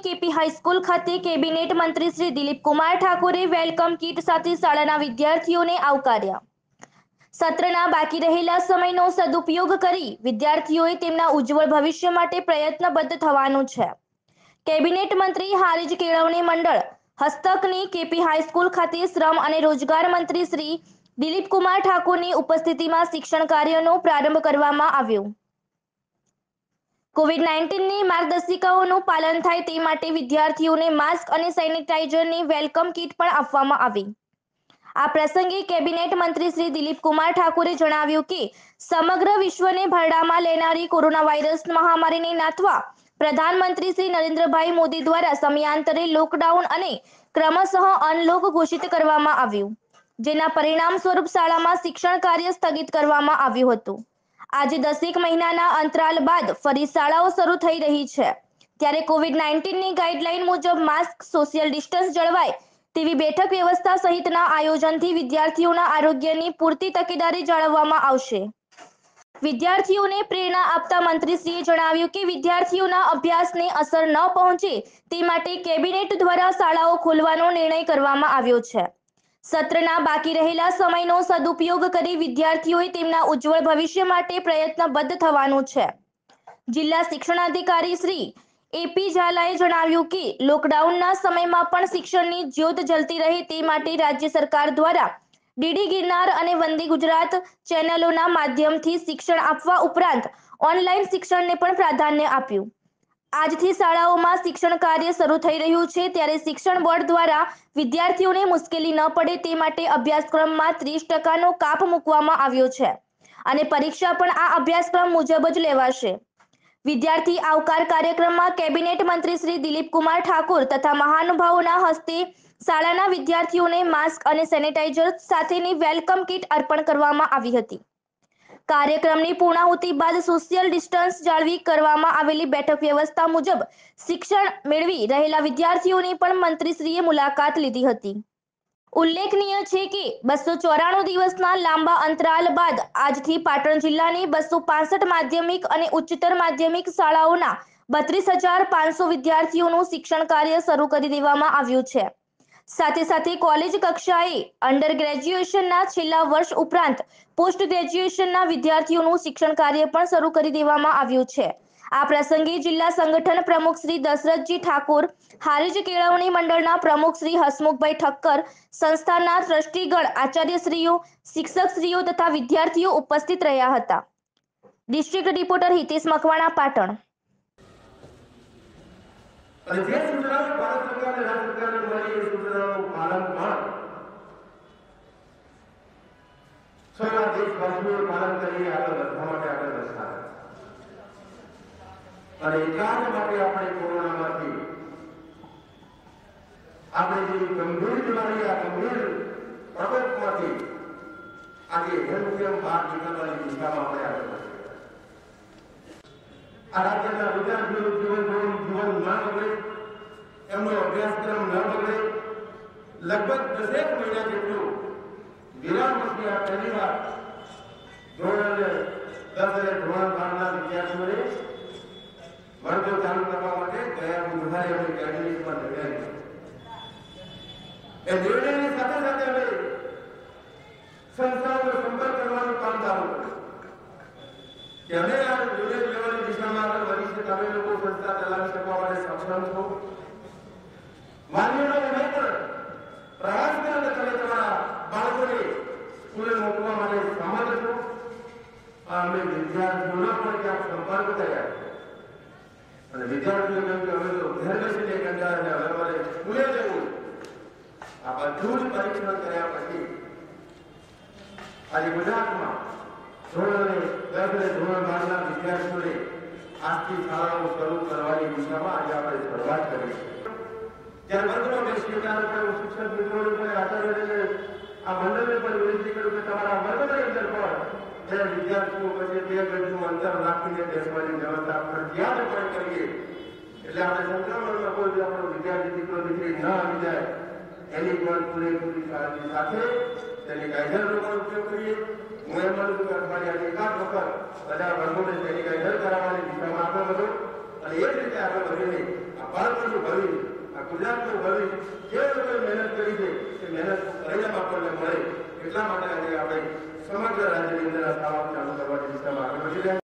KP high school ખાતે cabinet મંત્રી શ્રી દિલીપ કુમાર ઠાકોરે વેલકમ કીટ સાથે શાળાના વિદ્યાર્થીઓને આવકાર્યા। સત્રના બાકી રહેલા સમયનો સદુપયોગ કરી વિદ્યાર્થીઓએ તેમના ઉજ્જવળ ભવિષ્ય માટે પ્રયત્નબદ્ધ થવાનું છે। કેબિનેટ મંત્રી હારીજ કેળવણી મંડળ હસ્તકની કેપી હાઈસ્કૂલ ખાતે શ્રમ અને રોજગાર મંત્રી શ્રી દિલીપ કુમાર ઠાકોરની ઉપસ્થિતિમાં શિક્ષણ કાર્યનો પ્રારંભ કરવામાં આવ્યો। કોવિડ-19ની માર્ગદર્શિકાઓનું પાલન થાય તે માટે વિદ્યાર્થીઓને માસ્ક અને સેનિટાઈઝરની વેલકમ કીટ પણ આપવામાં આવી। આ પ્રસંગે કેબિનેટ મંત્રી શ્રી દિલીપ કુમાર ઠાકોરે જણાવ્યું કે સમગ્ર વિશ્વને ભરડામાં લેનારી કોરોના વાયરસ મહામારીને નાથવા પ્રધાનમંત્રી શ્રી નરેન્દ્રભાઈ મોદી દ્વારા સમયાંતરે લોકડાઉન અને ક્રમશઃ અનલોક ઘોષિત કરવામાં આવ્યું, જેના પરિણામ સ્વરૂપ શાળામાં શિક્ષણ કાર્ય સ્થગિત કરવામાં આવ્યું હતું। આજે 10 મહિનાના અંતરાલ બાદ ફરી શાળાઓ શરૂ થઈ રહી છે, ત્યારે કોવિડ-19ની ગાઈડલાઈન મુજબ માસ્ક, સોશિયલ ડિસ્ટન્સ જળવાય તેવી બેઠક વ્યવસ્થા સહિતના આયોજનથી વિદ્યાર્થીઓના આરોગ્યની પૂરતી તકેદારી જાળવવામાં આવશે। વિદ્યાર્થીઓને પ્રેરણા આપતા મંત્રીશ્રીએ જણાવ્યું કે વિદ્યાર્થીઓના અભ્યાસને અસર ન પહોંચે તે માટે કેબિનેટ દ્વારા શાળાઓ ખોલવાનો નિર્ણય કરવામાં આવ્યો છે। સત્રના બાકી રહેલા સમયનો સદુપયોગ કરી વિદ્યાર્થીઓએ તેમના ઉજ્જવળ ભવિષ્ય માટે પ્રયત્નબદ્ધ થવાનું છે। જિલ્લા શિક્ષણાધિકારી શ્રી એપી ઝાલાએ જણાવ્યું કે લોકડાઉનના સમયમાં પણ શિક્ષણની જ્યોત જલતી રહે તે માટે રાજ્ય સરકાર દ્વારા ડીડી ગિરનાર અને વંદે ગુજરાત ચેનલોના માધ્યમથી શિક્ષણ આપવા ઉપરાંત ઓનલાઈન શિક્ષણને પણ પ્રાધાન્ય આપ્યું। આજથી શાળાઓમાં શિક્ષણ કાર્ય શરૂ થઈ રહ્યું છે, ત્યારે શિક્ષણ બોર્ડ દ્વારા વિદ્યાર્થીઓને મુશ્કેલી ન પડે તે માટે અભ્યાસક્રમમાં 30%નો કાપ મૂકવામાં આવ્યો છે અને પરીક્ષા પણ આ અભ્યાસક્રમ મુજબ જ લેવાશે। વિદ્યાર્થી આવકાર કાર્યક્રમમાં કેબિનેટ મંત્રી શ્રી દિલીપ કુમાર ઠાકોર તથા મહાનુભાવોના હસ્તે શાળાના વિદ્યાર્થીઓને માસ્ક અને સેનિટાઈઝર સાથેની વેલકમ કીટ અર્પણ કરવામાં આવી હતી। કાર્યક્રમની પૂર્ણાહુતિ બાદ સોશિયલ ડિસ્ટન્સ જાળવી કરવામાં આવેલી બેઠક વ્યવસ્થા મુજબ શિક્ષણ મેળવી રહેલા વિદ્યાર્થીઓની પણ મંત્રીશ્રીએ મુલાકાત લીધી હતી। ઉલ્લેખનીય છે કે 294 દિવસના લાંબા અંતરાલ બાદ આજથી પાટણ જિલ્લાની 265 માધ્યમિક અને ઉચ્ચતર માધ્યમિક શાળાઓના 32,500 વિદ્યાર્થીઓનું શિક્ષણ કાર્ય શરૂ કરી દેવામાં આવ્યું છે। સાથે સાથે કોલેજ કક્ષાએ અંડર ગ્રેજ્યુએશનના છેલ્લા વર્ષ ઉપરાંત પોસ્ટ ગ્રેજ્યુએશનના વિદ્યાર્થીઓનું શિક્ષણ કાર્ય પણ શરૂ કરી દેવામાં આવ્યું છે। આ પ્રસંગે જિલ્લા સંગઠન પ્રમુખ શ્રી દશરથજી ઠાકોર, હારીજ કેળવણી મંડળના પ્રમુખ શ્રી હસમુખભાઈ ઠક્કર, સંસ્થાના ટ્રસ્ટીગણ, આચાર્યશ્રીઓ, શિક્ષકશ્રીઓ તથા વિદ્યાર્થીઓ ઉપસ્થિત રહ્યા હતા। District reporter Hitesh Makwana, Patan. અને જે સૂચનાઓ ભારત સરકાર અને રાજ્ય સરકારને મળી એ સૂચનાઓનું પાલન પણ સૌના દેશવાસીઓએ પાલન કરી આગળ વધવા માટે આગળ વધતા અને એટલા જ માટે આપણે કોરોનામાંથી આપણે જે ગંભીર બીમારી આ ગંભીર પ્રકોપમાંથી આજે હેમખેમ બહાર નીકળવાની દિશામાં આપણે આગળ વધીએ। આ રાજ્યના વિદ્યાર્થીઓનું જીવન ના બગડે, એમનો અભ્યાસક્રમ ન બગડે, લગભગ 10 મહિના જેટલું વિરામ પછી આ પહેલી વાર ધોરણ 10 અને ધોરણ 12ના વિદ્યાર્થીઓને વર્ગો ચાલુ કરવા માટે ગયા બુધવારે અમે કેબિનેટમાં નિર્ણય લીધો। એ નિર્ણયની સાથે સાથે અમે સંસ્થાઓનો સંપર્ક કરવાનું કામ ચાલુ કર્યું કે અમે આ નિર્ણય લેવાની દિશામાં આગળ વધી છે, તમે લોકો સંસ્થા ચલાવી શકવા માટે સક્ષમ છો। વાલીઓનો અમે પણ પ્રયાસ કરો કે તમે તમારા બાળકોને સ્કૂલે મોકલવા માટે સમર્થ છો। અમે વિદ્યાર્થીઓનો પણ ત્યાં સંપર્ક કર્યા અને વિદ્યાર્થીઓ કહ્યું કે અમે તો ઘર બેસીને કંટાળે હવે અમારે સ્કૂલે જવું। આ બધું જ પરીક્ષણ કર્યા પછી આજે ગુજરાતમાં ધોરણ 10 અને ધોરણ 12ના વિદ્યાર્થીઓને આજથી શાળાઓ શરૂ કરવાની દિશામાં આજે આપણે શરૂઆત કરી છે। ત્યારે વર્ગમાં બેસીએ ત્યારે પણ શિક્ષક મિત્રોને પણ આચાર્યને આ મંડળને પણ વિનંતી કરું કે તમારા વર્ગની અંદર પણ જે વિદ્યાર્થીઓ વચ્ચે 2 ગજનું અંતર રાખીને બેસવાની વ્યવસ્થા ફરજિયાતપણે કરીએ, એટલે આપણે સંક્રમણમાં કોઈ આપણો વિદ્યાર્થી દીકરો દીકરી ન આવી જાય એની પણ પૂરેપૂરી કાળજી સાથે સેનિટાઈઝરનો પણ ઉપયોગ કરીએ। હું એમ માનું છું કે અઠવાડિયાની એકાદ વખત બધા વર્ગોને સેનિટાઈઝર કરાવવાની દિશામાં આગળ વધો અને એ જ રીતે આગળ વધીને બાળકોનું ભવિષ્ય, આ ગુજરાતનું ભવિષ્ય જે લોકોએ મહેનત કરી છે તે મહેનત પરિણામ આપણને મળે એટલા માટે આજે આપણે સમગ્ર રાજ્યની અંદર આ શાળાઓ ચાલુ કરવાની દિશામાં આગળ વધી રહ્યા છીએ.